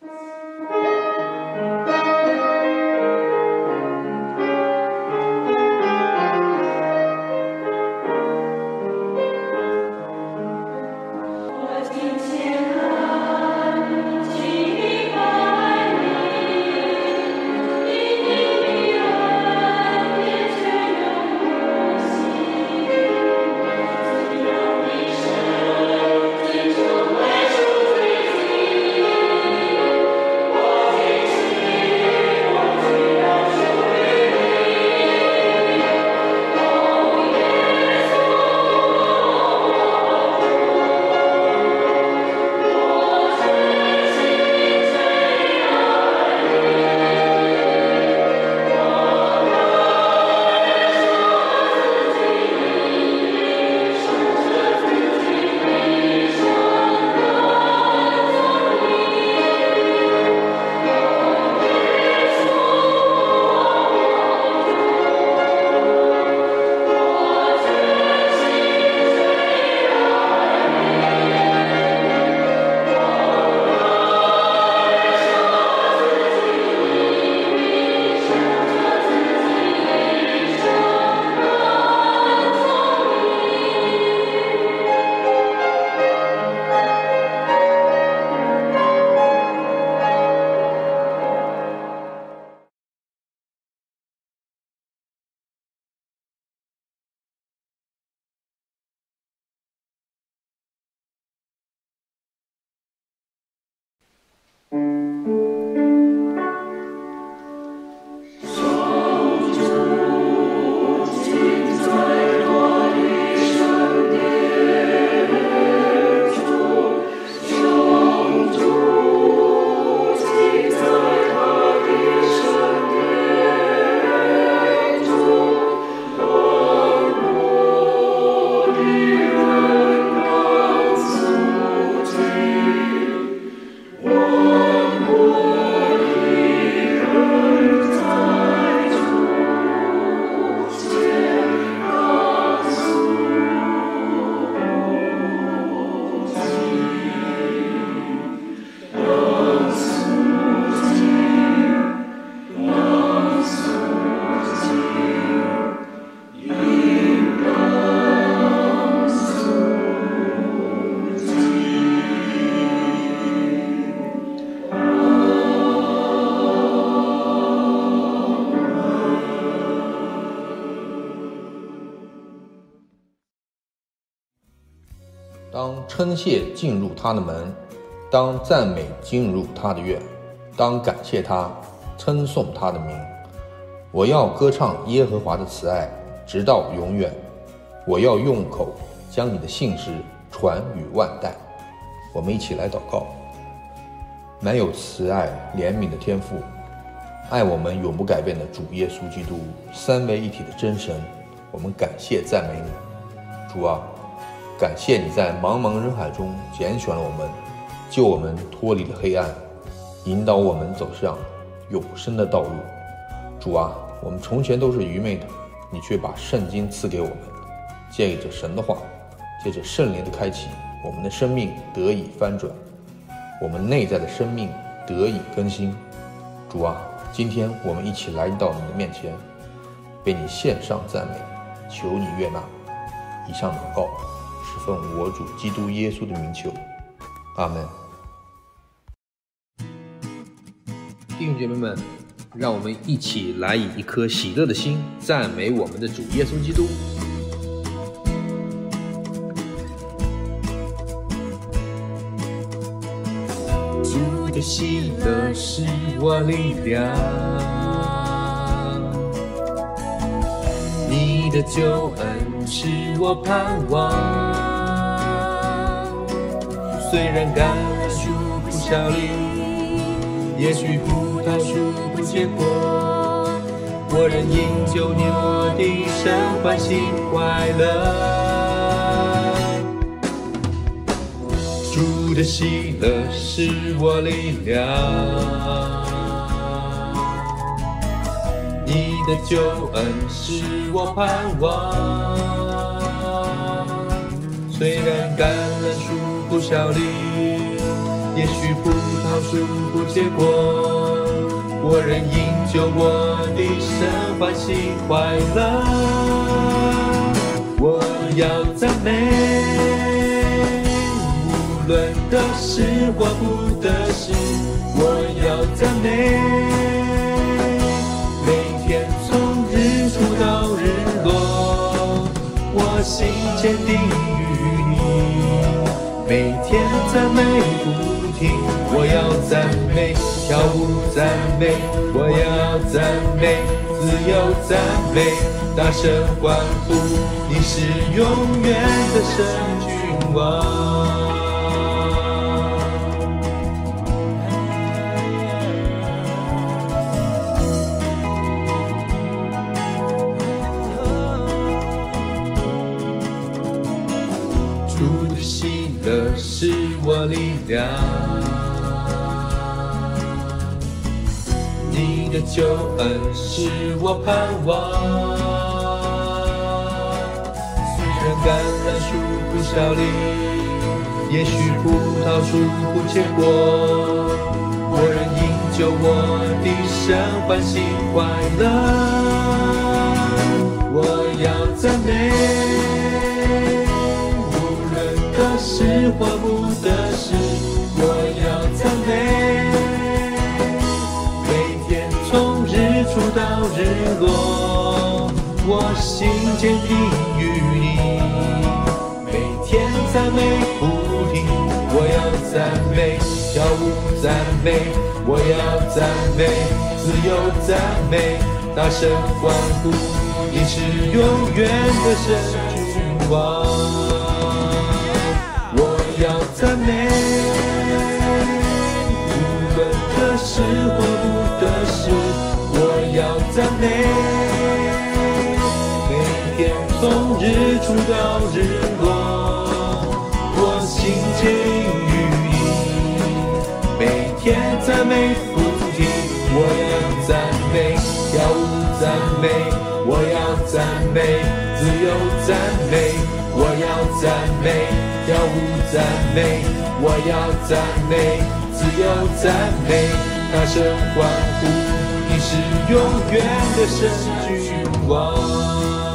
当称谢进入他的门，当赞美进入他的院，当感谢他，称颂他的名。我要歌唱耶和华的慈爱，直到永远。我要用口将你的信实传与万代。我们一起来祷告。满有慈爱怜悯的天父，爱我们永不改变的主耶稣基督，三位一体的真神，我们感谢赞美你。主啊，感谢你在茫茫人海中拣选了我们，救我们脱离了黑暗，引导我们走向永生的道路。主啊，我们从前都是愚昧的，你却把圣经赐给我们，借着神的话，借着圣灵的开启，我们的生命得以翻转，我们内在的生命得以更新。主啊，今天我们一起来到你的面前，为你献上赞美，求你悦纳。以上祷告是奉我主基督耶稣的名求，阿们。弟兄姐妹们，让我们一起来以一颗喜乐的心赞美我们的主耶稣基督。 主的喜乐是我力量，你的救恩是我盼望。虽然橄榄树不效力，也许葡萄树不结果，我仍因救你我的神欢喜快乐。主的喜乐是我力量，你的救恩是我盼望。虽然橄榄树不效力， 也许葡萄树不结果，我仍因救我的神欢喜快乐。我要赞美，无论得失或不得失，我要赞美。每天从日出到日落，我心坚定于你。每天赞美不停，我要赞美，跳舞赞美，我要赞美，自由赞美，大声欢呼，你是永远的神君王。主的喜乐是我力量，你的救恩是我盼望。虽然橄榄树不效力，也许葡萄树不结果，我仍因救我的神欢喜快乐。我要赞美，得失或不得失，我要赞美。每天从日出到日落，我心坚定于你。每天赞美不停，我要赞美，跳舞赞美，我要赞美，自由赞美，大声欢呼，你是永远的神君王。我要赞美，无论得失或不得失，我要赞美。每天从日出到日落，我心坚于你。每天赞美不停，我要赞美，跳舞赞美，我要赞美，自由赞美，我要赞美。跳舞赞美，我要赞美，自由赞美，大声欢呼，你是永远的神君王。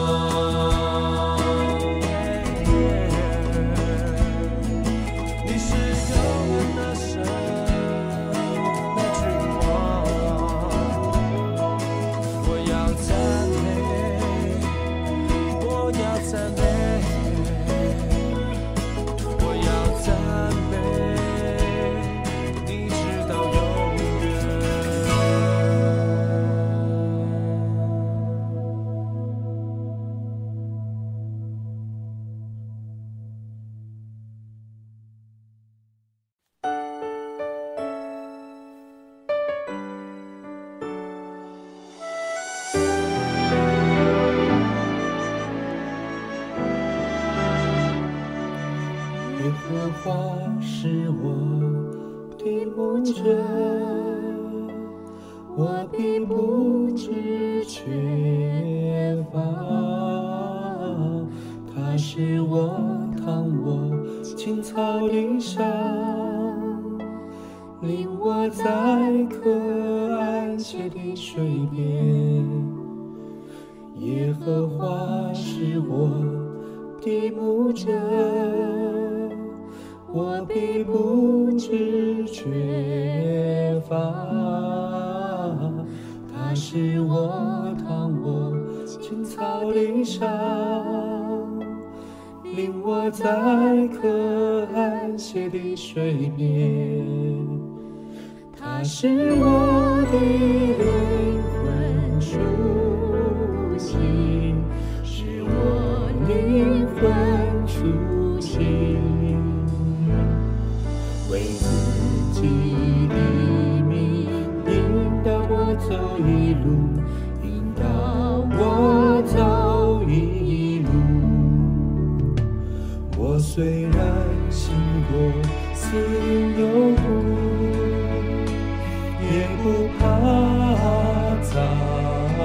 耶和华是我的牧者，我必不致缺乏。他使我躺卧青草地上，领我在可安歇的水边。耶和华是我的牧者，我必不致缺乏。他使我躺卧青草地上，领我在可安歇的水边。他使我的灵魂苏醒，使我灵魂苏醒。为自己的名引导我走一路，引导我走一路。我虽然行过死荫幽谷，也不怕遭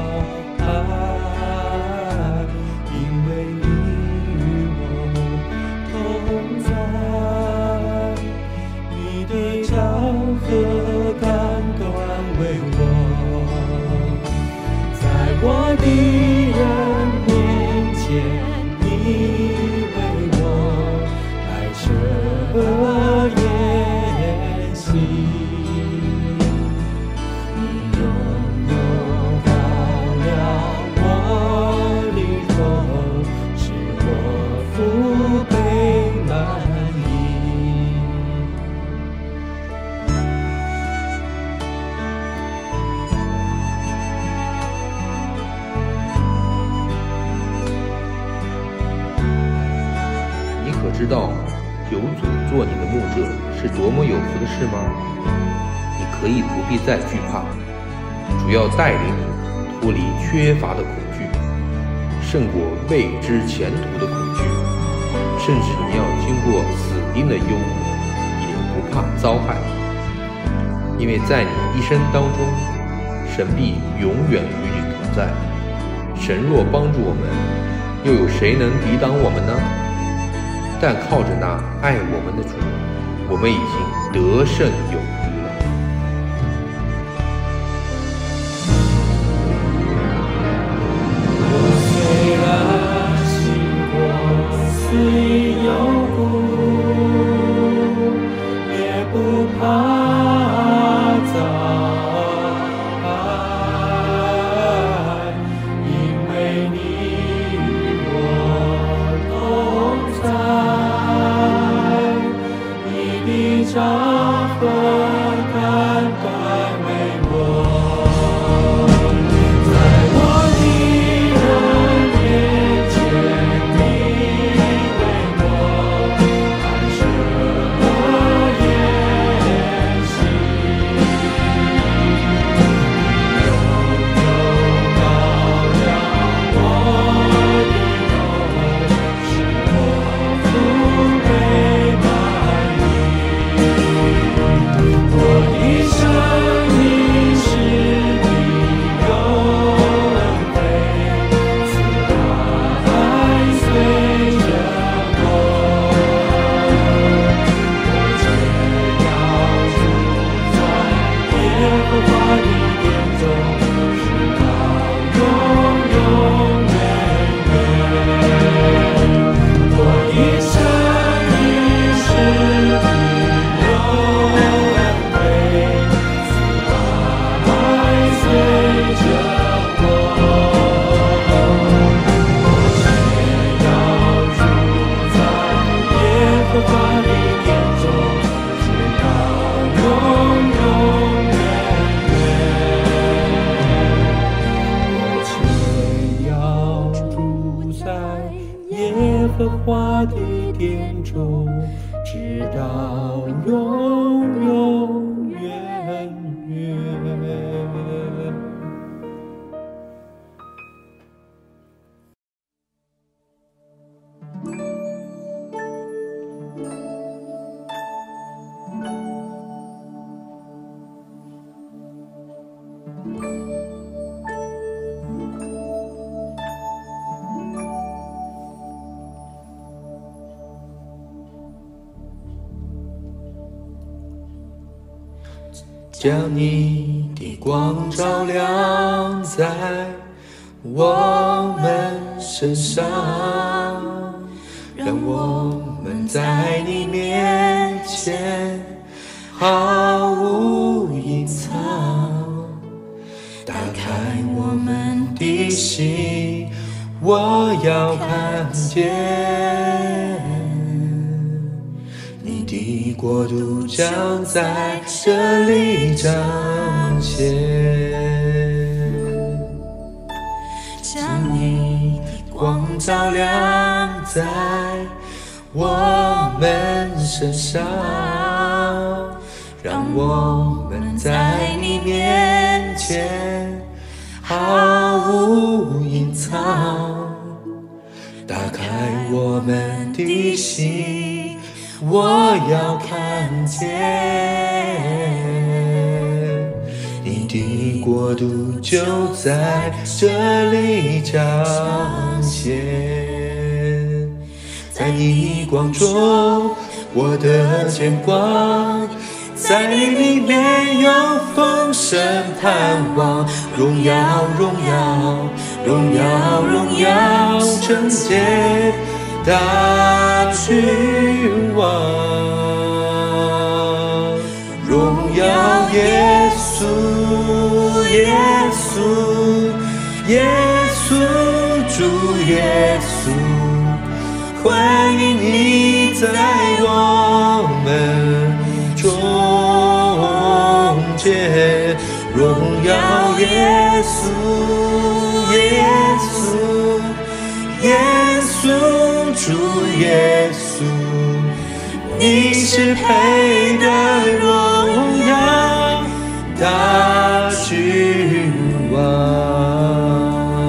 害，因为你与我知道有主做你的牧者是多么有福的事吗？你可以不必再惧怕，主要带领你脱离缺乏的恐惧，胜过未知前途的恐惧，甚至你要经过死荫的幽谷，也不怕遭害，因为在你一生当中，神必永远与你同在。神若帮助我们，又有谁能抵挡我们呢？但靠着那爱我们的主，我们已经得胜有余了。 我虽然经过死荫幽谷，也不怕遭害，因为你与我同在，你的杖和竿端为我。耶和华的殿中，直到永永远远。 将你的光照亮在我们身上，让我们在你面前毫无隐藏。打开我们的心，我要看见你的国度将在这里彰显，将你的光照亮在我们身上，让我们在你面前毫无隐藏。打开我们的心，我要看见你的国度就在这里彰显。在你光中，我的见光，在你里面有丰盛盼望。荣耀荣耀荣耀荣耀，圣洁大君王，荣耀耶稣耶稣耶稣主耶稣，欢迎你在我们中间。荣耀耶稣耶稣耶稣稣，主耶稣，你是配得荣耀大君王。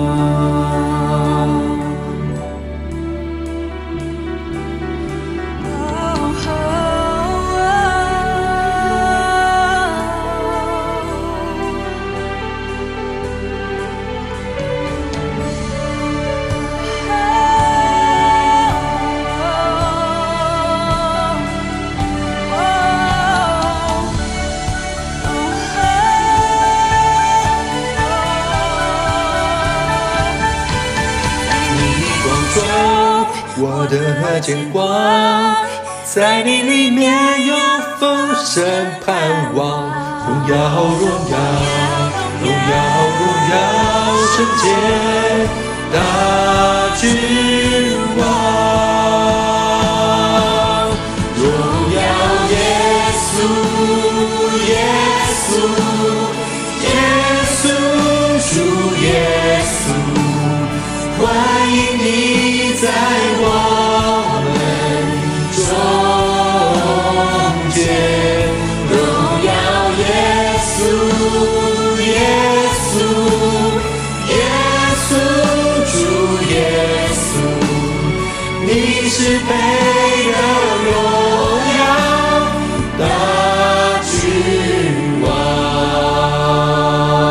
我的见光，在你里面有丰盛盼望，荣耀荣耀荣耀荣耀，圣洁大君王，荣耀耶稣耶稣耶稣主耶稣，欢迎你在我们中间，荣耀耶稣耶稣耶稣主耶稣，你是配得荣耀大君王。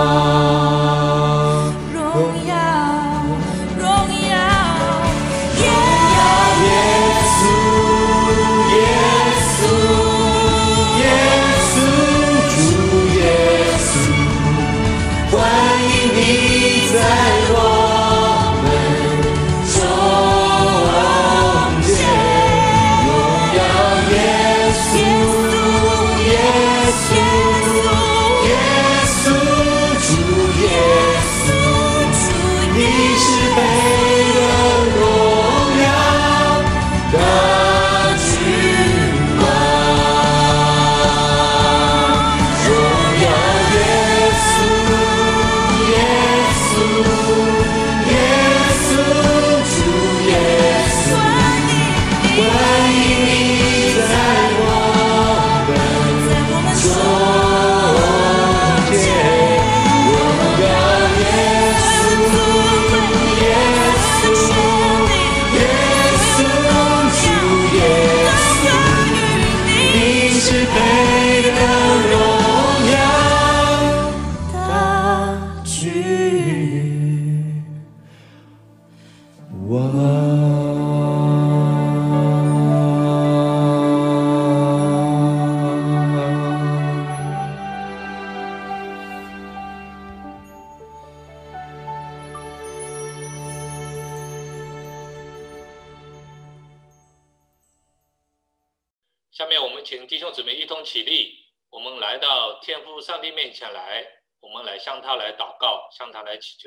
下面我们请弟兄姊妹一同起立，我们来到天父上帝面前来，我们来向他来祷告，向他来祈求。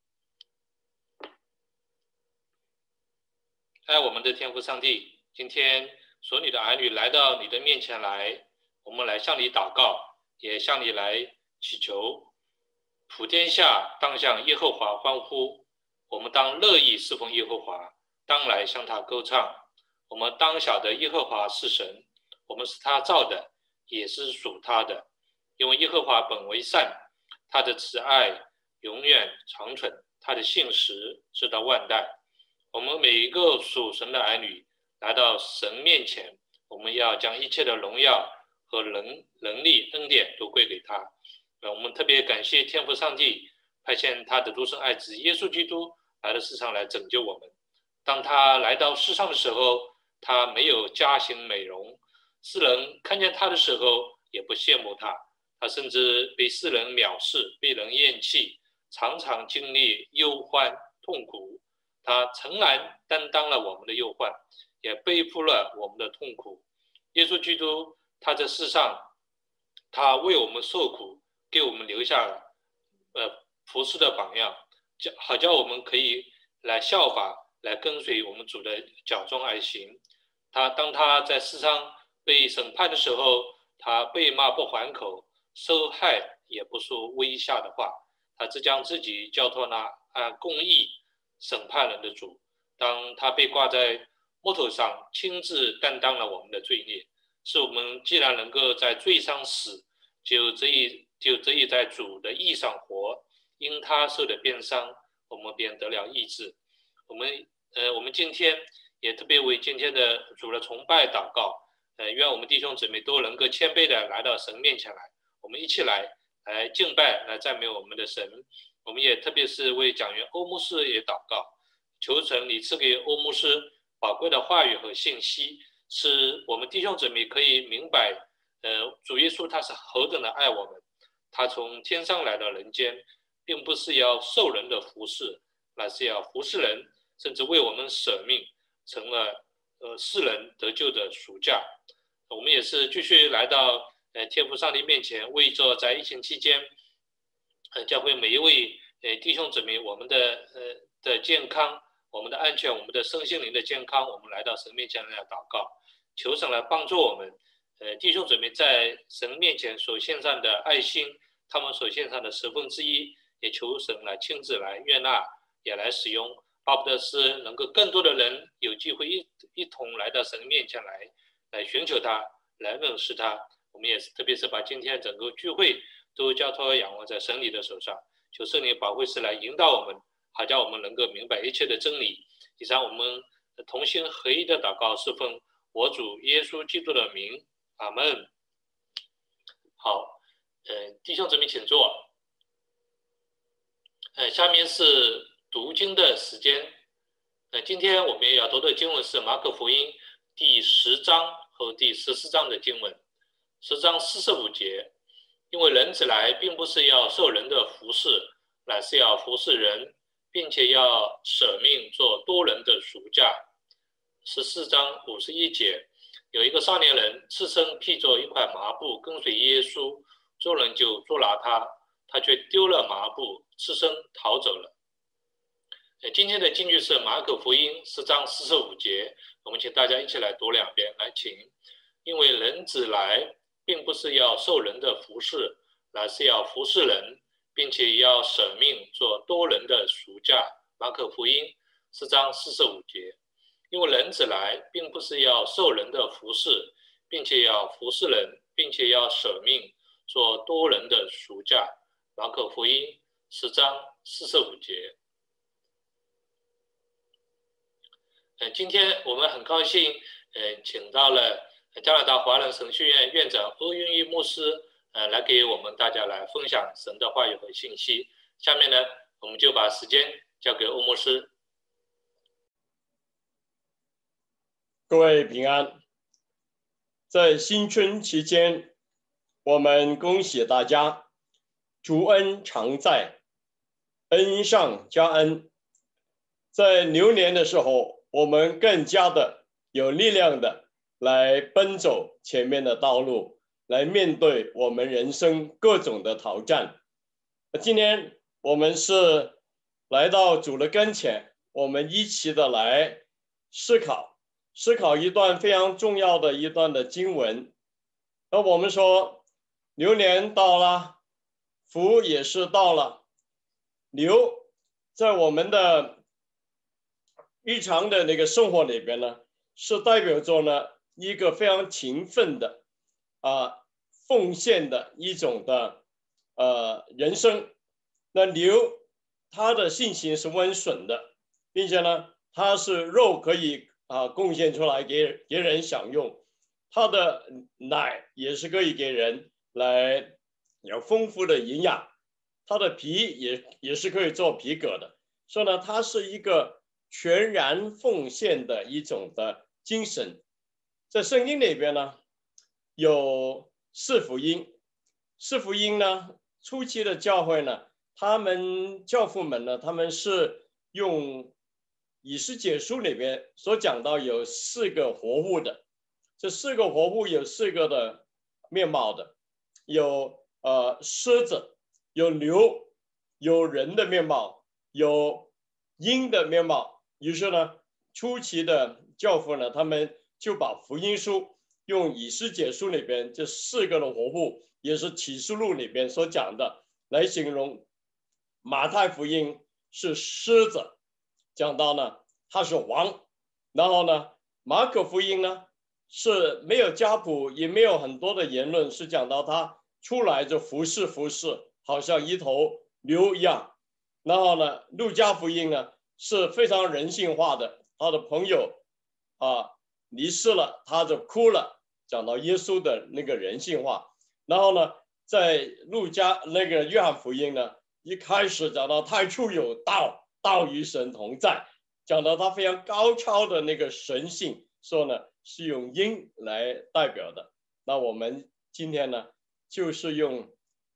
爱我们的天父上帝，今天所有你的儿女来到你的面前来，我们来向你祷告，也向你来祈求。普天下当向耶和华欢呼，我们当乐意侍奉耶和华，当来向他歌唱。我们当晓得耶和华是神，我们是他造的，也是属他的。因为耶和华本为善，他的慈爱永远长存，他的信实直到万代。我们每一个属神的儿女来到神面前，我们要将一切的荣耀和能力恩典都归给他。我们特别感谢天父上帝派遣他的独生爱子耶稣基督来到世上来拯救我们。当他来到世上的时候，他没有家型美容，世人看见他的时候也不羡慕他，他甚至被世人藐视，被人厌弃，常常经历忧患痛苦。他诚然担当了我们的忧患，也背负了我们的痛苦。耶稣基督他在世上，他为我们受苦，给我们留下服侍的榜样，好叫我们可以来效法，来跟随我们主的脚中而行。当他在世上被审判的时候，他被骂不还口，受害也不说威吓的话，他只将自己交托那按公义审判人的主， 当他被挂在木头上，亲自担当了我们的罪孽，使我们既然能够在罪上死，就得以在主的义上活。因他受的鞭伤，我们便得了医治。我们今天也特别为今天的主的崇拜祷告。愿我们弟兄姊妹都能够谦卑的来到神面前来，我们一起来敬拜，来赞美我们的神。我们也特别是为讲员欧牧师也祷告，求神你赐给欧牧师宝贵的话语和信息，使我们弟兄姊妹可以明白，主耶稣他是何等的爱我们，他从天上来到人间，并不是要受人的服侍，乃是要服侍人，甚至为我们舍命，成了世人得救的赎价。我们也是继续来到天父上帝面前，为着在疫情期间教会每一位弟兄姊妹我们的健康，我们的安全，我们的身心灵的健康，我们来到神面前来祷告，求神来帮助我们弟兄姊妹在神面前所献上的爱心，他们所献上的1/10，也求神来亲自来悦纳，也来使用，巴不得是能够更多的人有机会一同来到神面前来寻求他，来认识他。我们也是特别是把今天整个聚会都交托仰望在神你的手上，求圣灵保惠师来引导我们，好叫我们能够明白一切的真理。以上我们同心合一的祷告是奉我主耶稣基督的名，阿们。好，弟兄姊妹请坐。下面是读经的时间。今天我们也要读的经文是马可福音第10章和第14章的经文。10章45节，因为人子来并不是要受人的服侍，乃是要服侍人，并且要舍命做多人的赎价。14章51节，有一个少年人赤身披着一块麻布跟随耶稣，众人就捉拿他，他却丢了麻布，赤身逃走了。今天的经句是马可福音10章45节，我们请大家一起来读2遍，来请。因为人子来并不是要受人的服侍，乃是要服侍人，并且要舍命做多人的赎价。马可福音10章45节，因为人子来并不是要受人的服侍，并且要服侍人，并且要舍命做多人的赎价。马可福音10章45节。今天我们很高兴，请到了加拿大华人神学院院长欧云玉牧师，来给我们大家来分享神的话语和信息。下面呢，我们就把时间交给欧牧师。 各位平安，在新春期间，我们恭喜大家，主恩常在，恩上加恩。在牛年的时候，我们更加的有力量的来奔走前面的道路，来面对我们人生各种的挑战。今天我们是来到主的跟前，我们一起的来思考一段非常重要的一段的经文。那我们说牛年到了，福也是到了。牛在我们的日常的那个生活里边呢，是代表着呢一个非常勤奋的奉献的一种的人生。那牛它的性情是温顺的，并且呢它是肉可以贡献出来给人享用，它的奶也是可以给人来有丰富的营养，它的皮也是可以做皮革的。所以呢它是一个全然奉献的一种的精神。在圣经里边呢有4福音。4福音呢初期的教会呢，他们教父们呢，他们是用以斯帖书里边所讲到有4个活物的。这4个活物有4个的面貌的，有狮子，有牛，有人的面貌，有鹰的面貌。于是呢初期的教父呢，他们就把福音书用以斯帖书里边这4个的活物，也是启示录里边所讲的来形容。马太福音是狮子，讲到呢他是王。然后呢，马可福音呢是没有家谱，也没有很多的言论，是讲到他出来就服侍，好像一头牛一样。然后呢，路加福音呢是非常人性化的，他的朋友离世了，他就哭了，讲到耶稣的那个人性化。然后呢，在约翰福音呢，一开始讲到太初有道，道与神同在，讲到他非常高超的那个神性，说呢是用鹰来代表的。那我们今天呢，就是用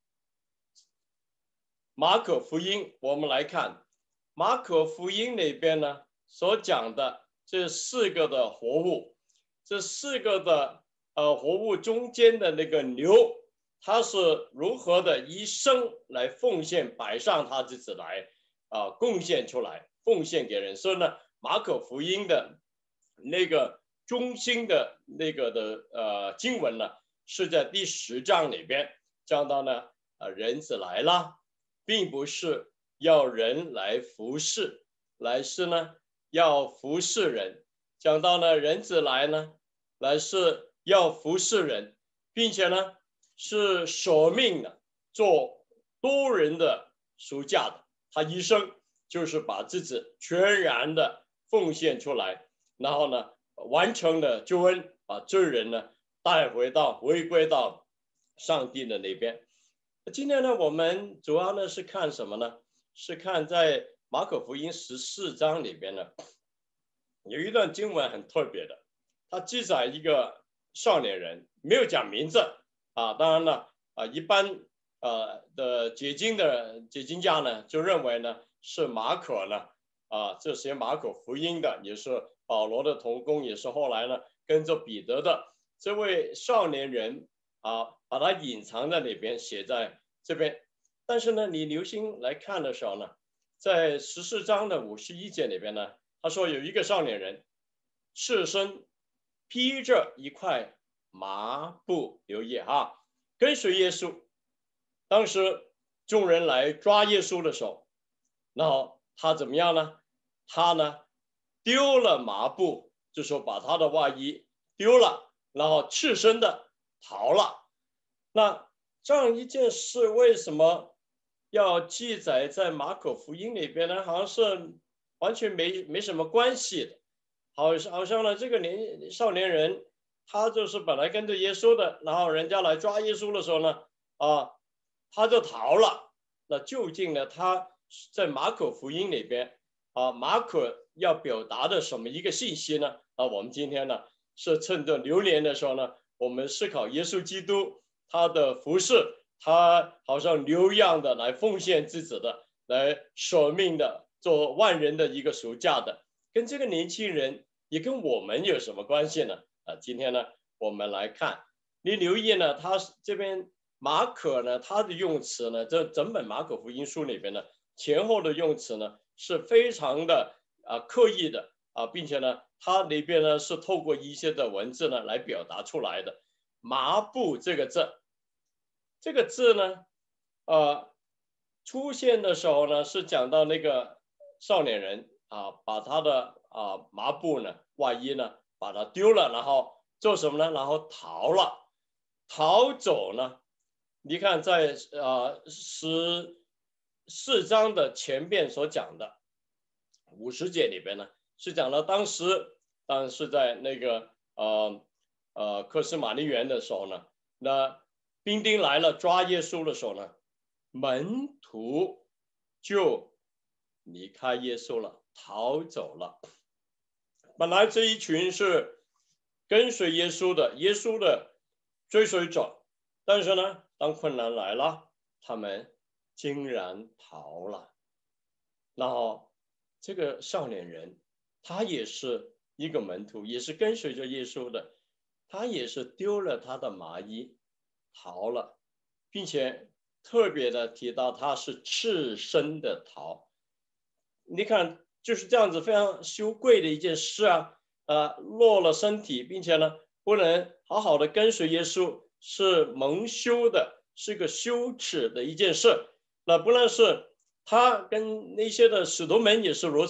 马可福音，我们来看马可福音里边呢所讲的这4个的活物，这4个的活物中间的那个牛，他是如何的一生来奉献，摆上他自己来贡献出来，奉献给人。所以呢，马可福音的那个中心的那个的经文呢，是在第10章里边讲到呢，人子来了，并不是要人来服侍，来是呢要服侍人。讲到呢，人子来呢，来是要服侍人，并且呢是舍命的，做多人的赎价的。他一生就是把自己全然的奉献出来，然后呢完成了救恩，把罪人呢回归到上帝的那边。今天呢，我们主要呢是看什么呢？是看在马可福音14章里边呢，有一段经文很特别的，它记载一个少年人，没有讲名字当然了一般的解经家呢就认为呢是马可呢这些马可福音的，也是保罗的同工，也是后来呢跟着彼得的这位少年人把它隐藏在里边，写在这边。但是呢，你留心来看的时候呢，在14章的51节里边呢，他说有一个少年人赤身披着一块麻布，留意跟随耶稣。当时众人来抓耶稣的时候，然后他怎么样呢？他呢丢了麻布，就说把他的外衣丢了，然后赤身的逃了。那这样一件事为什么要记载在马可福音里边呢？好像是完全没什么关系的，好像呢这个少年人他就是本来跟着耶稣的，然后人家来抓耶稣的时候呢他就逃了。那究竟呢他在马可福音里边马可要表达的什么一个信息呢？我们今天呢是趁着流年的时候呢，我们思考耶稣基督他的服事，他好像牛一样的来奉献自己的，来舍命的，做万人的一个赎价的，跟这个年轻人也跟我们有什么关系呢？今天呢我们来看，你留意呢，他这边马可呢，他的用词呢，这整本马可福音书里边呢，前后的用词呢是非常的刻意的并且呢，它里边呢是透过一些的文字呢来表达出来的。麻布这个字呢出现的时候呢，是讲到那个少年人把他的麻布呢外衣呢把它丢了，然后做什么呢？然后逃走呢。你看在14章的前边所讲的50节里边呢，是讲了当时是在那个克斯玛丽园的时候呢，那兵丁来了抓耶稣的时候呢，门徒就离开耶稣了，逃走了。本来这一群是跟随耶稣的追随者，但是呢当困难来了，他们竟然逃了。然后这个少年人他也是一个门徒，也是跟随着耶稣的，他也是丢了他的麻衣逃了，并且特别的提到他是赤身的逃。你看就是这样子非常羞愧的一件事落了身体，并且呢不能好好的跟随耶稣，是蒙羞的，是个羞耻的一件事。那不论是他跟那些的使徒们也是如此，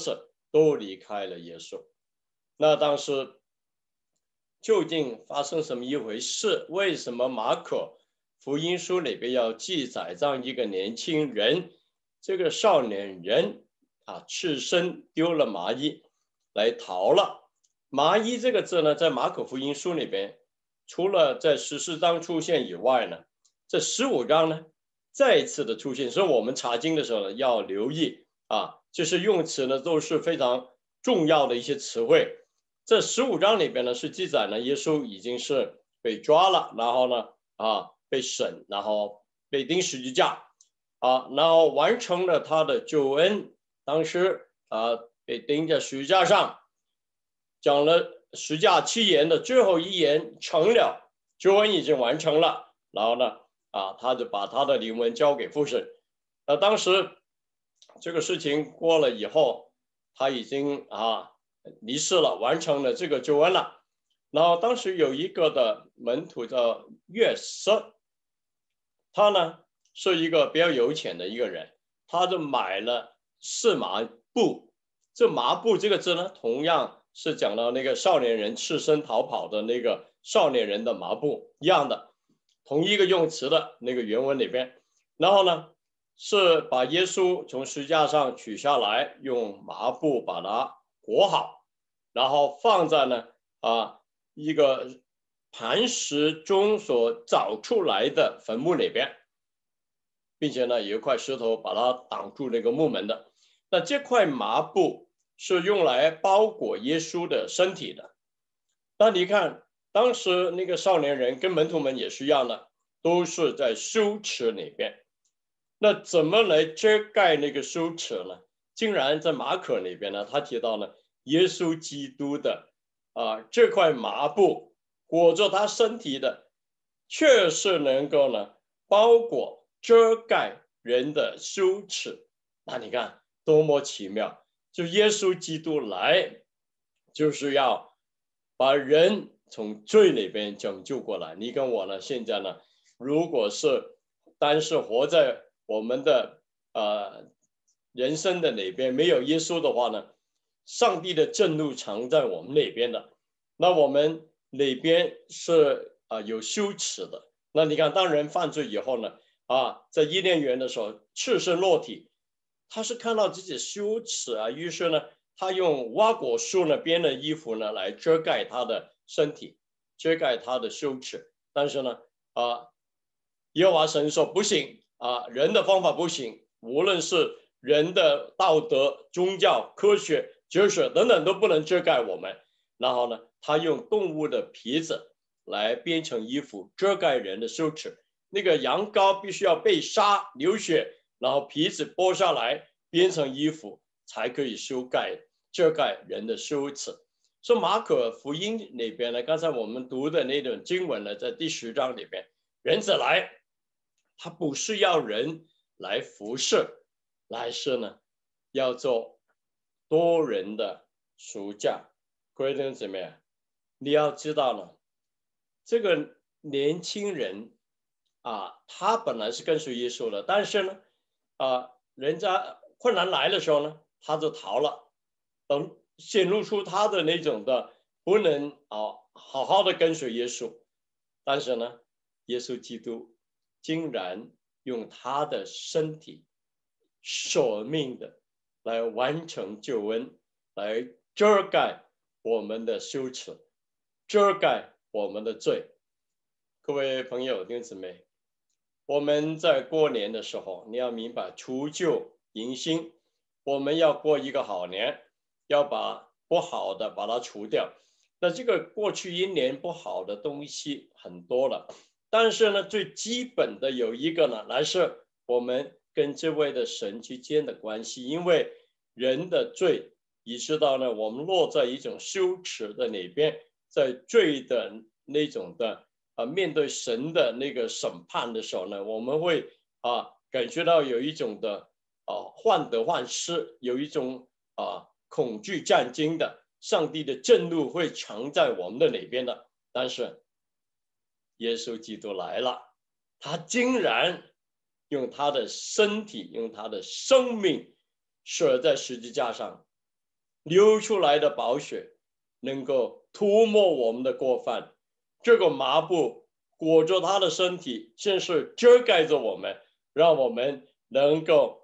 都离开了耶稣。那当时究竟发生什么一回事？为什么马可福音书里边要记载这样一个年轻人，这个少年人赤身丢了麻衣来逃了？麻衣这个字呢，在马可福音书里边，除了在14章出现以外呢，这15章呢再一次的出现。所以我们查经的时候呢，要留意就是用词呢都是非常重要的一些词汇。这15章里边呢是记载呢，耶稣已经是被抓了，然后呢被审，然后被钉十字架然后完成了他的救恩。当时被钉在十字架上，讲了十架7言的最后一言成了，救恩已经完成了。然后呢他就把他的灵魂交给父神。当时这个事情过了以后，他已经离世了，完成了这个救恩了。然后当时有一个的门徒叫约瑟，他呢是一个比较有钱的一个人，他就买了4麻布。这麻布这个字呢，同样是讲到那个少年人赤身逃跑的那个少年人的麻布一样的，同一个用词的那个原文里边。然后呢是把耶稣从十字架上取下来，用麻布把它裹好，然后放在呢一个磐石中所找出来的坟墓里边，并且呢有一块石头把它挡住那个墓门的。那这块麻布是用来包裹耶稣的身体的。那你看当时那个少年人跟门徒们也是一样的，都是在羞耻里边。那怎么来遮盖那个羞耻呢？竟然在马可里边呢，他提到呢，耶稣基督的这块麻布裹着他身体的，确实能够呢包裹遮盖人的羞耻。那你看多么奇妙！就耶稣基督来，就是要把人从罪里边拯救过来。你跟我呢，现在呢，如果是单是活在我们的人生的哪边没有耶稣的话呢，上帝的震怒藏在我们哪边的，那我们哪边是有羞耻的。那你看当人犯罪以后呢在伊甸园的时候赤身裸体，他是看到自己羞耻于是呢他用挖果树呢编的衣服呢来遮盖他的身体，遮盖他的羞耻。但是呢耶和华神说不行人的方法不行，无论是人的道德、宗教、科学、哲学等等都不能遮盖我们。然后呢他用动物的皮子来编成衣服遮盖人的羞耻。那个羊羔必须要被杀流血，然后皮子剥下来编成衣服，才可以遮盖人的羞耻。所以马可福音里边呢，刚才我们读的那种经文呢，在第10章里边，人子来，他不是要人来服侍，来是呢要做多人的赎价。各位弟兄姊妹，你要知道呢，这个年轻人他本来是跟随耶稣的，但是呢人家困难来的时候呢，他就逃了，等显露出他的那种的不能好好的跟随耶稣。但是呢耶稣基督竟然用他的身体舍命的来完成救恩，来遮盖我们的羞耻，遮盖我们的罪。各位朋友弟兄姊妹，我们在过年的时候，你要明白除旧迎新，我们要过一个好年，要把不好的把它除掉。那这个过去1年不好的东西很多了，但是呢最基本的有一个呢，乃是我们跟这位的神之间的关系。因为人的罪，你知道呢，我们落在一种羞耻的那边，在罪的那种的面对神的那个审判的时候呢，我们会感觉到有一种的患得患失，有一种恐惧战惊的，上帝的震怒会藏在我们的哪边的。但是耶稣基督来了，他竟然用他的身体，用他的生命舍在十字架上， 流出来的宝血能够涂抹我们的过犯，这个麻布裹着他的身体，先是遮盖着我们，让我们能够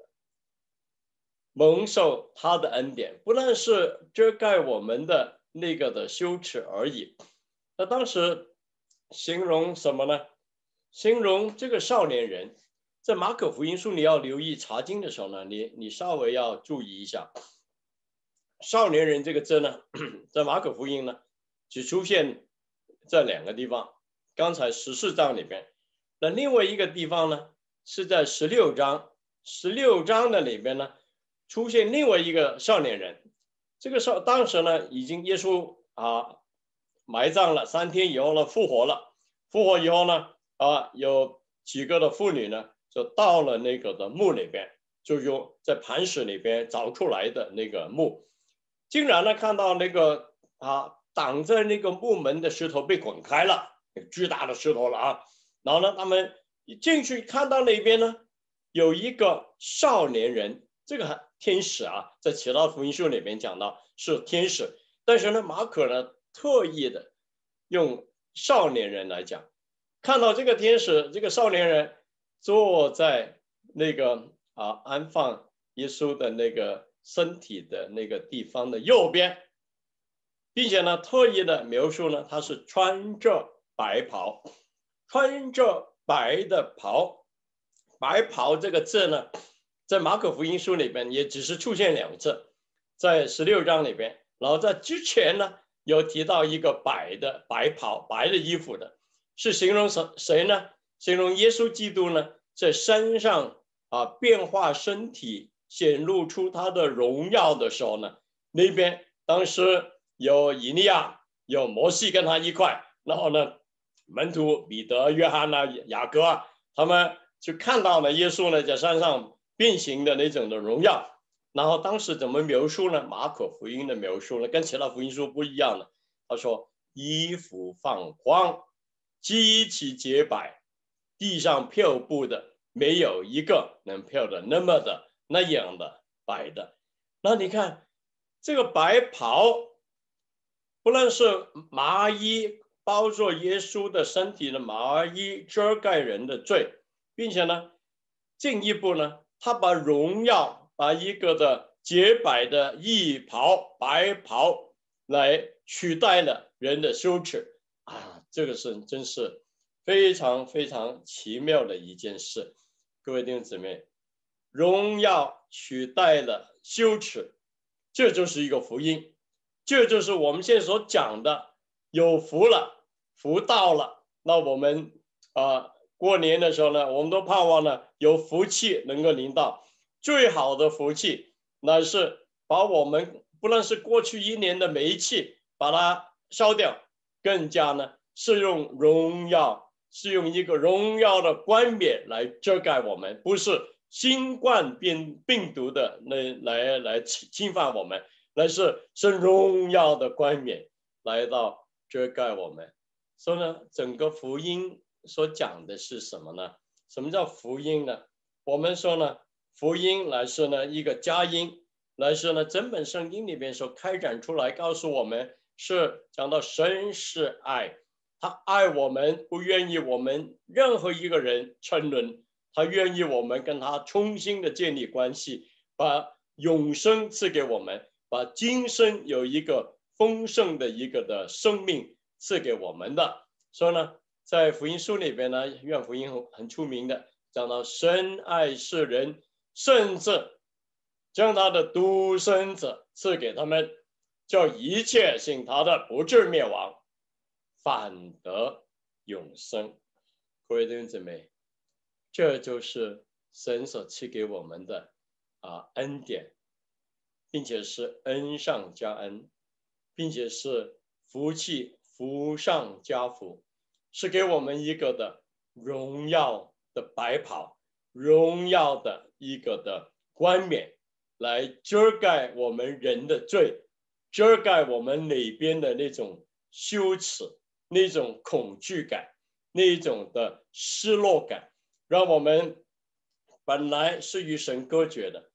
蒙受他的恩典，不但是遮盖我们的那个的羞耻而已。那当时形容什么呢？形容这个少年人，在马可福音书你要留意查经的时候呢，你稍微要注意一下，少年人这个字呢，在马可福音呢只出现在2个地方，刚才14章里边，那另外一个地方呢是在16章的里边呢出现另外一个少年人。这个当时呢已经耶稣埋葬了，3天以后呢复活了，复活以后呢有几个的妇女呢就到了那个的墓里边，就用在磐石里边找出来的那个墓，竟然呢看到那个挡在那个墓门的石头被滚开了，巨大的石头了然后呢他们进去看到那边呢有一个少年人，这个天使在其他福音书里面讲到是天使，但是呢马可呢特意的用少年人来讲，看到这个天使，这个少年人坐在那个安放耶稣的那个身体的那个地方的右边，并且呢特意的描述呢他是穿着白袍，穿着白的袍。白袍这个字呢在马可福音书里边也只是出现2次，在16章里边，然后在之前呢有提到一个白袍，白的衣服的，是形容谁呢？形容耶稣基督呢在山上变化身体，显露出他的荣耀的时候呢，那边当时有以利亚，有摩西跟他一块，然后呢门徒彼得、约翰雅各他们就看到了耶稣呢在山上变形的那种的荣耀。然后当时怎么描述呢？马可福音的描述呢跟其他福音书不一样的，他说衣服放光，极其洁白，地上漂布的没有一个能漂的那样的白的。那你看这个白袍不论是麻衣包着耶稣的身体的麻衣，遮盖人的罪，并且呢进一步呢他把荣耀，把一个的洁白的义袍白袍来取代了人的羞耻这个是真是非常非常奇妙的一件事。各位弟兄姊妹，荣耀取代了羞耻，这就是一个福音，这就是我们现在所讲的有福了，福到了。那我们过年的时候呢，我们都盼望呢有福气能够临到，最好的福气乃是把我们不论是过去1年的煤气把它烧掉，更加呢是用荣耀，是用一个荣耀的冠冕来遮盖我们，不是新冠病毒的来侵犯我们，乃是荣耀的冠冕来到遮盖我们。所以呢整个福音所讲的是什么呢？什么叫福音呢？我们说呢福音乃是呢一个佳音，乃是呢整本圣经里面所开展出来告诉我们，是讲到神是爱，他爱我们，不愿意我们任何一个人沉沦，他愿意我们跟他重新的建立关系，把永生赐给我们，把今生有一个丰盛的一个的生命赐给我们的。所以呢在福音书里边呢，约翰福音很出名的讲到神爱世人，甚至将他的独生子赐给他们，叫一切信他的不至灭亡，反得永生。各位弟兄姊妹，这就是神所赐给我们的恩典，并且是恩上加恩，并且是福气福上加福，是给我们一个的荣耀的白袍，荣耀的一个的冠冕，来遮盖我们人的罪，遮盖我们里边的那种羞耻，那种恐惧感，那种的失落感，让我们本来是与神隔绝的，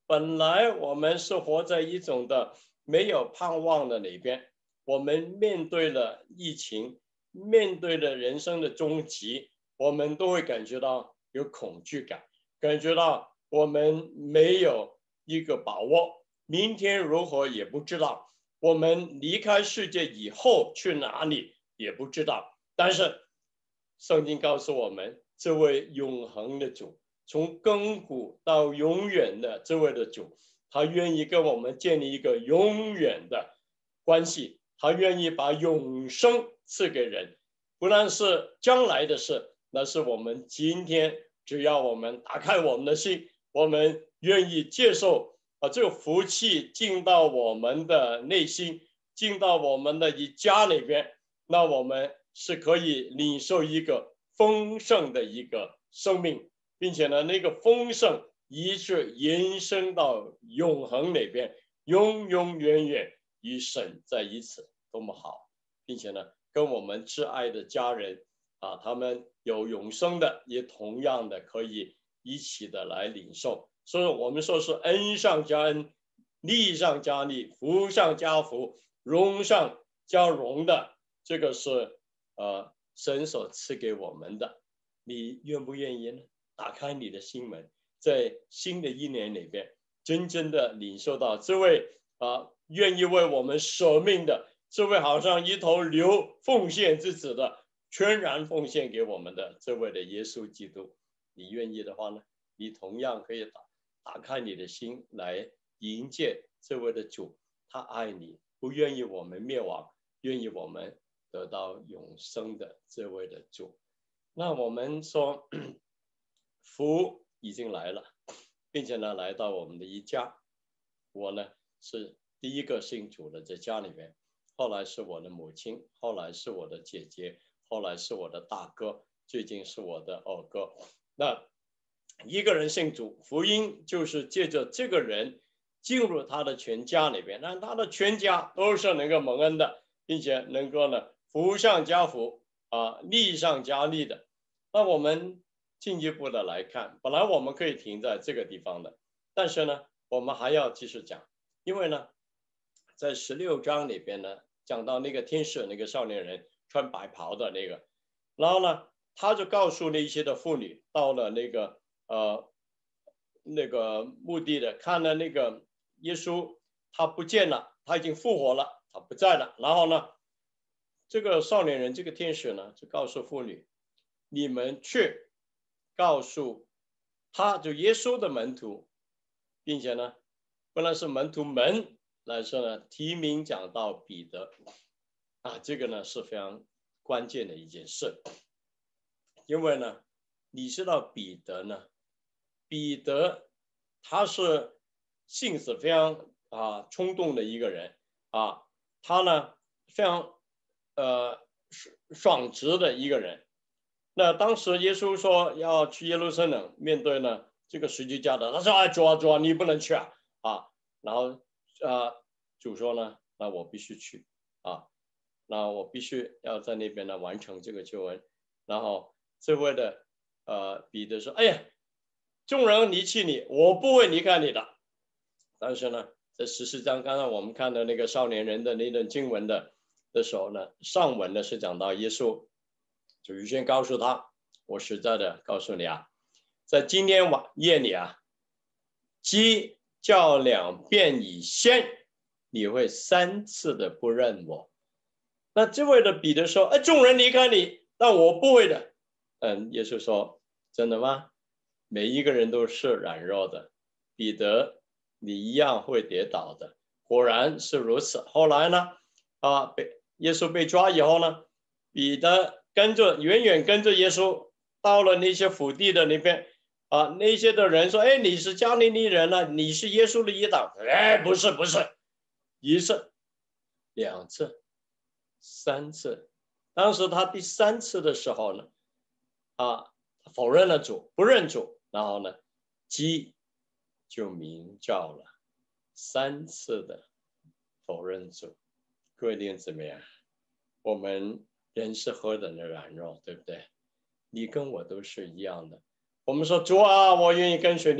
本来我们是活在一种的没有盼望的里边，我们面对了疫情，面对了人生的终极，我们都会感觉到有恐惧感，感觉到我们没有一个把握，明天如何也不知道，我们离开世界以后去哪里也不知道。但是圣经告诉我们，这位永恒的主，从亘古到永远的这位的主，他愿意跟我们建立一个永远的关系，他愿意把永生赐给人，不但是将来的事，那是我们今天，只要我们打开我们的心，我们愿意接受这个福气进到我们的内心，进到我们的一家里边，那我们是可以领受一个丰盛的一个生命，并且呢，那个丰盛一直延伸到永恒里边，永永远远与神在一起，多么好！并且呢，跟我们挚爱的家人他们有永生的，也同样的可以一起的来领受。所以我们说是恩上加恩，利上加利，福上加福，荣上加荣的，这个是神所赐给我们的。你愿不愿意呢？打开你的心门，在新的一年里边，真正的领受到这位愿意为我们舍命的，这位好像一头牛奉献之子的，全然奉献给我们的这位的耶稣基督。你愿意的话呢，你同样可以打开你的心来迎接这位的主，他爱你，不愿意我们灭亡，愿意我们得到永生的这位的主。那我们说福已经来了，并且呢来到我们的一家。我呢是第一个信主的，在家里面，后来是我的母亲，后来是我的姐姐，后来是我的大哥，最近是我的二哥。那一个人信主，福音就是借着这个人进入他的全家里边，让他的全家都是能够蒙恩的，并且能够呢福上加福利上加利的。那我们进一步的来看，本来我们可以停在这个地方的，但是呢我们还要继续讲，因为呢在16章里边呢讲到那个天使，那个少年人穿白袍的那个，然后呢他就告诉那些的妇女，到了那个墓地的，看了那个耶稣他不见了，他已经复活了，他不在了。然后呢这个少年人，这个天使呢就告诉妇女，你们去告诉他，就耶稣的门徒，并且呢不能是门徒们来说呢提名讲到彼得这个呢是非常关键的一件事。因为呢你知道彼得呢，彼得他是性子非常冲动的一个人他呢非常爽直的一个人。那当时耶稣说要去耶路撒冷面对呢这个十字架的，他说主啊你不能去然后主说呢那我必须去那我必须要在那边呢完成这个救恩。然后这位的彼得说，哎呀，众人离弃你，我不会离开你的。但是呢在14章刚刚我们看到那个少年人的那段经文的时候呢，上文呢是讲到耶稣就预先告诉他，我实在的告诉你在今天夜里鸡叫2遍以先，你会3次的不认我。那这位的彼得说，众人离开你，但我不会的。耶稣说，真的吗？每一个人都是软弱的，彼得你一样会跌倒的。果然是如此。后来呢耶稣被抓以后呢，彼得远远跟着耶稣到了那些府地的那边那些的人说，你是加利利人了，你是耶稣的一党。不是一次2次3次。当时他第3次的时候呢否认了主，不认主，然后呢鸡就鸣叫了，3次的否认主。各位弟兄姊妹我们人是何等的软弱，对不对？你跟我都是一样的。我们说主我愿意跟随你，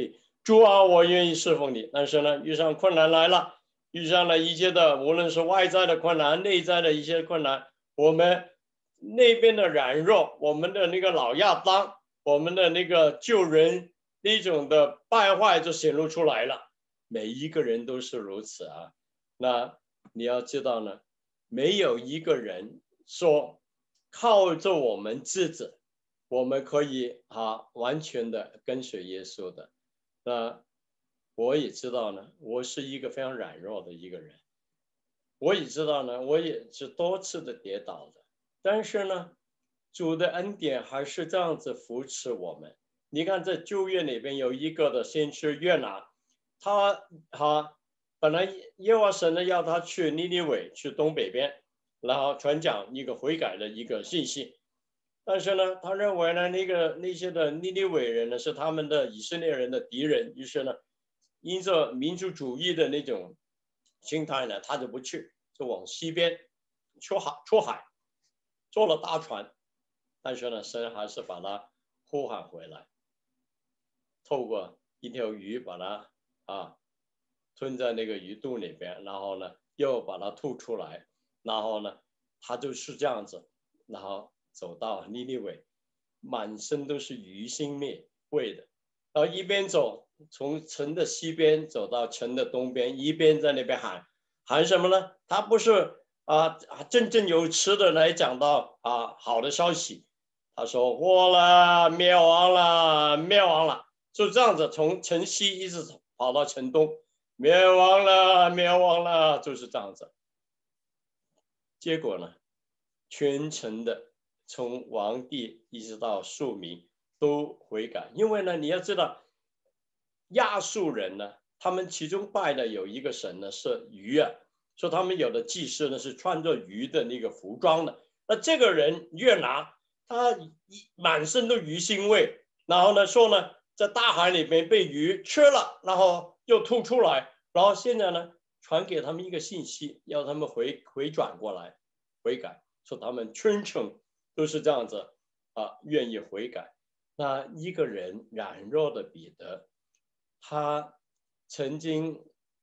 主啊，我愿意侍奉你。但是呢，遇上困难来了，遇上了一切的，无论是外在的困难、内在的一些困难，我们那边的软弱，我们的那个老亚当，我们的那个旧人那种的败坏就显露出来了。每一个人都是如此啊。那你要知道呢，没有一个人说靠着我们自己，我们可以完全的跟随耶稣的。那我也知道呢，我是一个非常软弱的一个人，我也知道呢，我也是多次的跌倒的，但是呢，主的恩典还是这样子扶持我们。你看在旧约里边有一个的先知约拿，他本来耶和华神呢要他去尼尼微，去东北边，然后传讲一个悔改的一个信息。但是呢，他认为呢，那些的尼尼微人呢是他们的以色列人的敌人，于是呢，因着民族主义的那种心态呢，他就不去，就往西边出海，坐了大船。但是呢，神还是把他呼喊回来，透过一条鱼把他吞在那个鱼肚里边，然后呢又把它吐出来，然后呢他就是这样子，然后走到尼尼微，满身都是鱼腥味的，然后一边走，从城的西边走到城的东边，一边在那边喊什么呢？他不是振振有词的来讲到好的消息，他说祸了，灭亡了，灭亡了，就这样子从城西一直跑到城东，灭亡了，灭亡了，就是这样子。结果呢，全城的从王帝一直到庶民都悔改，因为呢，你要知道亚述人呢，他们其中拜的有一个神呢是鱼啊，说他们有的祭司呢是穿着鱼的那个服装的。那这个人约拿，他满身都鱼腥味，然后呢说呢，在大海里面被鱼吃了，然后又吐出来，然后现在呢传给他们一个信息，要他们回转过来悔改，说他们全程都是这样子愿意悔改。那一个人软弱的彼得，他曾经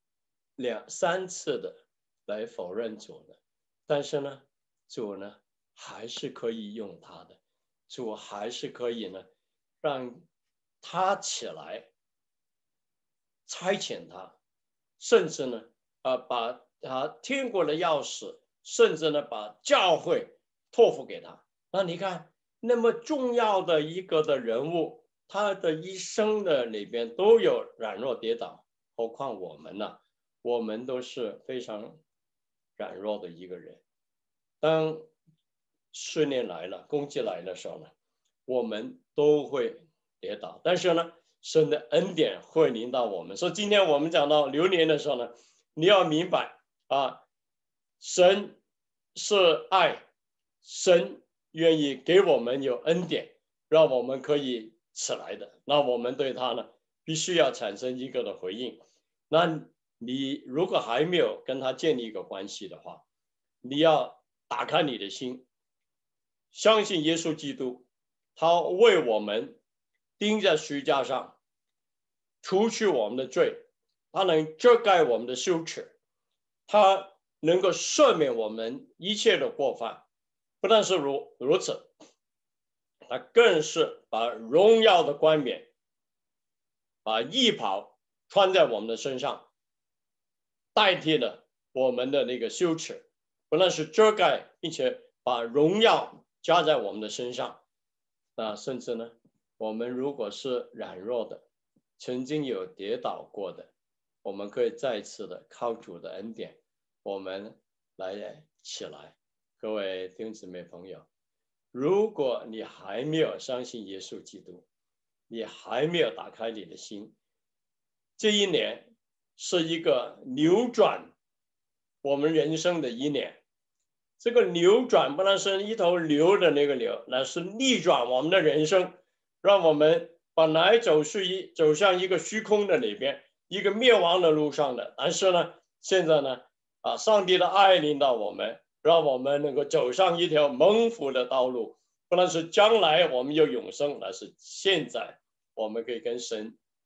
2、3次的来否认主的，但是呢，主呢还是可以用他的，主还是可以呢让他起来，差遣他，甚至呢把天国的钥匙，甚至呢把教会托付给他。那你看，那么重要的一个的人物，他的一生的里边都有软弱跌倒，何况我们呢？我们都是非常软弱的一个人。当试炼来了，攻击来的时候呢，我们都会跌倒，但是呢，神的恩典会临到我们。所以今天我们讲到流年的时候呢，你要明白神是爱，神愿意给我们有恩典，让我们可以起来的。那我们对他呢，必须要产生一个的回应。那你如果还没有跟他建立一个关系的话，你要打开你的心，相信耶稣基督，他为我们钉在十字架上，除去我们的罪，他能遮盖我们的羞耻，他能够赦免我们一切的过犯。不但是如此，他更是把荣耀的冠冕，把义袍穿在我们的身上，代替了我们的那个羞耻，不但是遮盖，并且把荣耀加在我们的身上。那甚至呢，我们如果是软弱的，曾经有跌倒过的，我们可以再次的靠主的恩典，我们来起来。各位弟兄姊妹朋友，如果你还没有相信耶稣基督，你还没有打开你的心，这一年是一个扭转我们人生的一年。这个扭转不能是一头牛的那个牛，那是逆转我们的人生，让我们本来走向一个虚空的里边，一个灭亡的路上的。但是呢，现在呢上帝的爱领导我们，让我们能够走上一条蒙福的道路。不能是将来我们有永生，而是现在我们可以跟神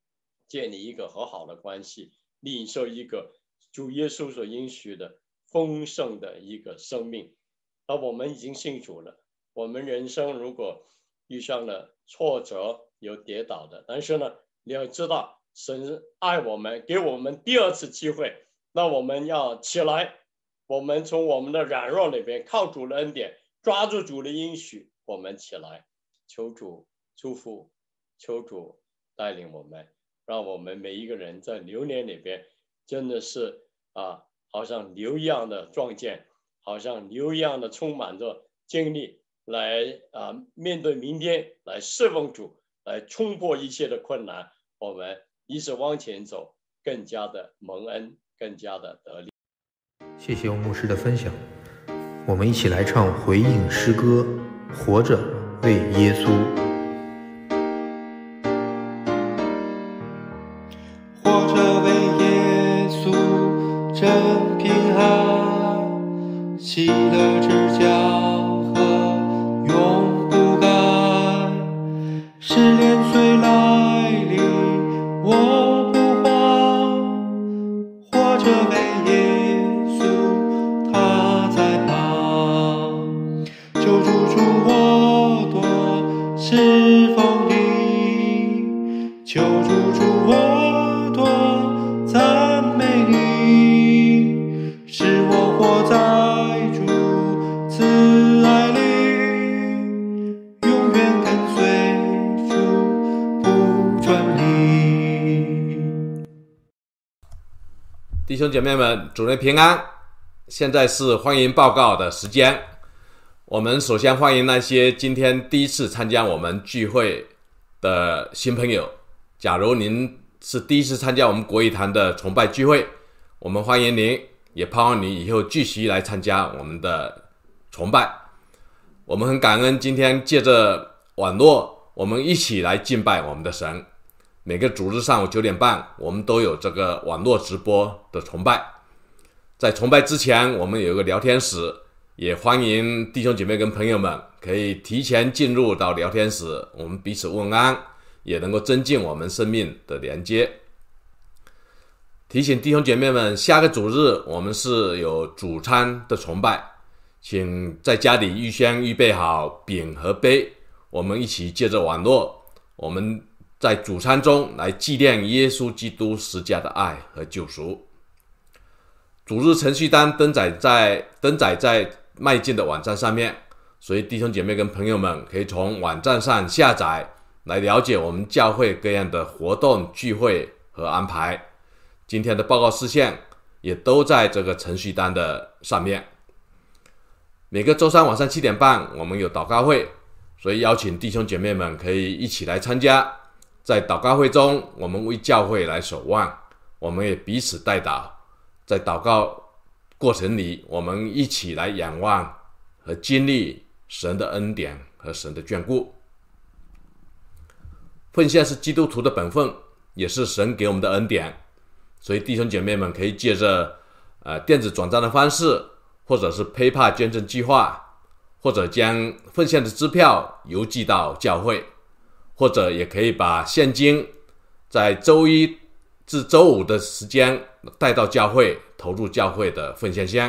建立一个和好的关系，领受一个主耶稣所应许的丰盛的一个生命。而我们已经信主了，我们人生如果遇上了挫折，有跌倒的，但是呢，你要知道神爱我们，给我们第二次机会，那我们要起来，我们从我们的软弱里边靠主的恩典，抓住主的应许，我们起来，求主祝福，求主带领我们，让我们每一个人在牛年里边真的是好像牛一样的壮健，好像牛一样的充满着精力来面对明天，来侍奉主，来冲破一切的困难，我们一直往前走，更加的蒙恩，更加的得力。 谢谢牧师的分享，我们一起来唱回应诗歌《活着为耶稣》。 活着为耶稣真平安，喜乐之交和永不改。试炼虽来临我不慌，活着为耶稣他在旁。救主主我多侍奉你，救主主我多赞美你，使我活在主慈爱里，永远跟随主不转离。 弟兄姐妹们，主内平安！现在是欢迎报告的时间。我们首先欢迎那些今天第一次参加我们聚会的新朋友。假如您是第一次参加我们国语堂的崇拜聚会，我们欢迎您，也盼望你以后继续来参加我们的崇拜。我们很感恩今天借着网络，我们一起来敬拜我们的神。每个主日上午9点半，我们都有这个网络直播的崇拜。在崇拜之前，我们有一个聊天室，也欢迎弟兄姐妹跟朋友们可以提前进入到聊天室，我们彼此问安，也能够增进我们生命的连接。提醒弟兄姐妹们，下个主日我们是有主餐的崇拜，请在家里预先预备好饼和杯，我们一起借着网络，我们在主餐中来纪念耶稣基督十架的爱和救赎。主日程序单登载在迈进的网站上面，所以弟兄姐妹跟朋友们可以从网站上下载来了解我们教会各样的活动聚会和安排。今天的报告事项也都在这个程序单的上面。每个周三晚上7点半我们有祷告会，所以邀请弟兄姐妹们可以一起来参加。在祷告会中，我们为教会来守望，我们也彼此代祷。在祷告过程里，我们一起来仰望和经历神的恩典和神的眷顾。奉献是基督徒的本分，也是神给我们的恩典，所以弟兄姐妹们可以借着电子转账的方式，或者是 PayPal 捐赠计划，或者将奉献的支票邮寄到教会，或者也可以把现金在周一至周五的时间带到教会，投入教会的奉献箱。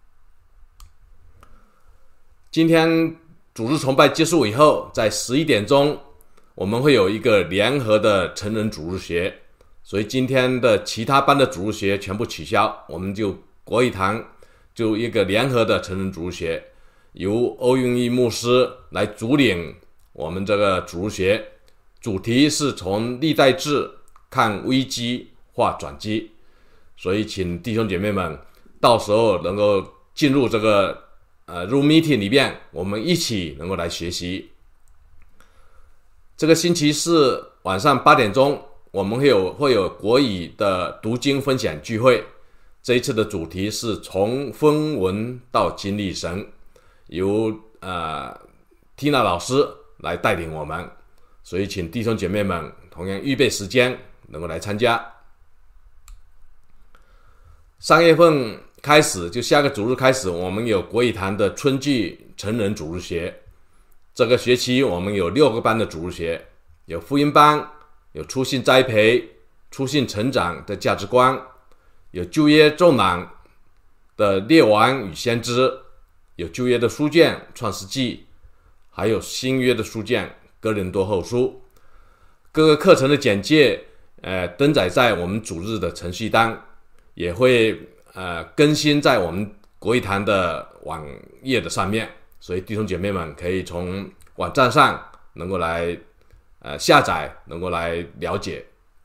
今天主日崇拜结束以后，在11点钟我们会有一个联合的成人主日学，所以今天的其他班的主日学全部取消，我们就国语堂就一个联合的成人主日学，由欧云义牧师来主领我们这个主日学，主题是从历代志看危机化转机，所以请弟兄姐妹们到时候能够进入这个Room Meeting 里面，我们一起能够来学习。这个星期四晚上8点钟，我们会有国语的读经分享聚会。这一次的主题是从风闻到经历神，由Tina 老师来带领我们，所以请弟兄姐妹们同样预备时间能够来参加。3月份开始，就下个主日开始，我们有国语堂的春季成人主日学。这个学期我们有6个班的主日学，有福音班，有初信栽培、 初信成长的价值观，有旧约重览的列王与先知，有旧约的书卷创世纪，还有新约的书卷哥林多后书。各个课程的简介登载在我们主日的程序单，也会更新在我们国语堂的网页的上面，所以弟兄姐妹们可以从网站上能够来下载，能够来了解。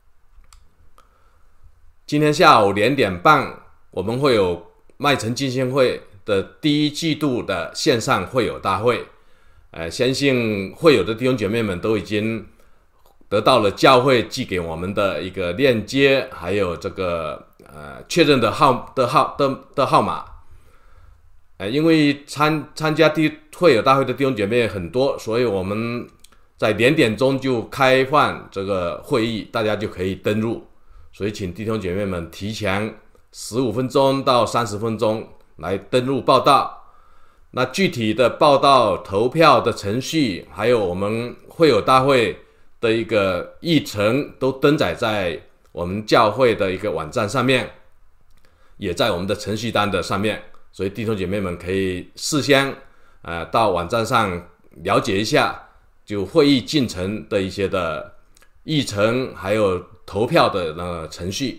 今天下午2点半，我们会有麦城浸信会的第1季度的线上会友大会。相信会友的弟兄姐妹们都已经得到了教会寄给我们的一个链接，还有这个确认的号码。因为参加会友大会的弟兄姐妹很多，所以我们在2点钟就开放这个会议，大家就可以登入。所以请弟兄姐妹们提前15分钟到30分钟来登入报道。那具体的报道、投票的程序，还有我们会友大会的一个议程，都登载在我们教会的一个网站上面，也在我们的程序单的上面。所以弟兄姐妹们可以事先到网站上了解一下，就会议进程的一些的议程，还有投票的程序。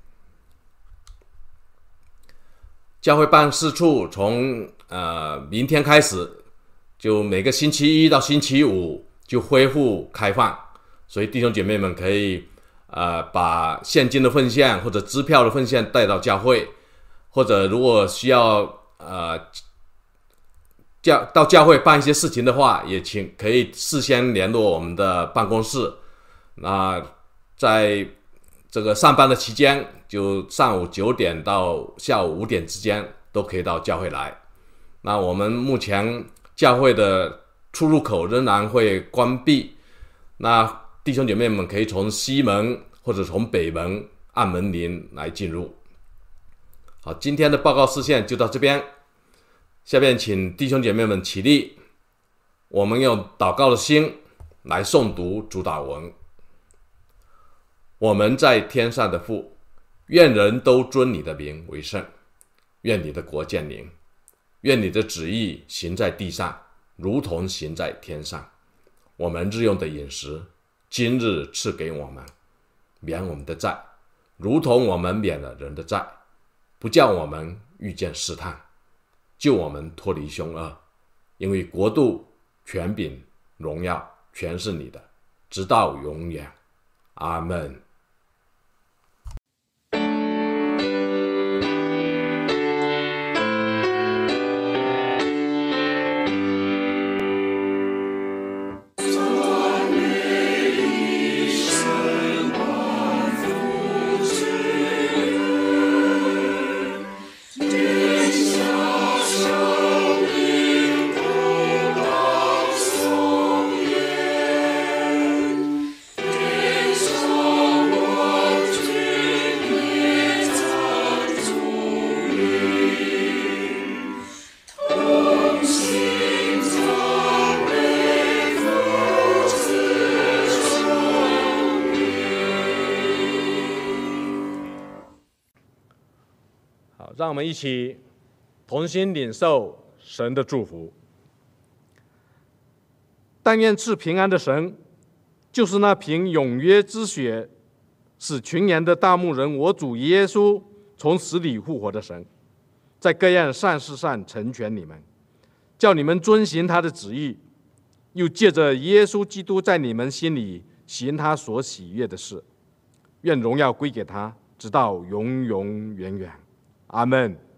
教会办事处从明天开始，就每个星期一到星期五就恢复开放，所以弟兄姐妹们可以把现金的奉献或者支票的奉献带到教会，或者如果需要到教会办一些事情的话，也可以事先联络我们的办公室。那在这个上班的期间，就上午9点到下午5点之间都可以到教会来。那我们目前教会的出入口仍然会关闭，那弟兄姐妹们可以从西门或者从北门按门铃来进入。好，今天的报告事项就到这边，下面请弟兄姐妹们起立，我们用祷告的心来诵读主祷文。我们在天上的父，愿人都尊你的名为圣，愿你的国降临，愿你的旨意行在地上，如同行在天上。我们日用的饮食，今日赐给我们，免我们的债，如同我们免了人的债，不叫我们遇见试探，救我们脱离凶恶。因为国度、权柄、荣耀全是你的，直到永远。阿们。让我们一起同心领受神的祝福。但愿赐平安的神，就是那凭永约之血使群羊的大牧人我主耶稣从死里复活的神，在各样善事上成全你们，叫你们遵行他的旨意，又借着耶稣基督在你们心里行他所喜悦的事。愿荣耀归给他，直到永永远远。阿们。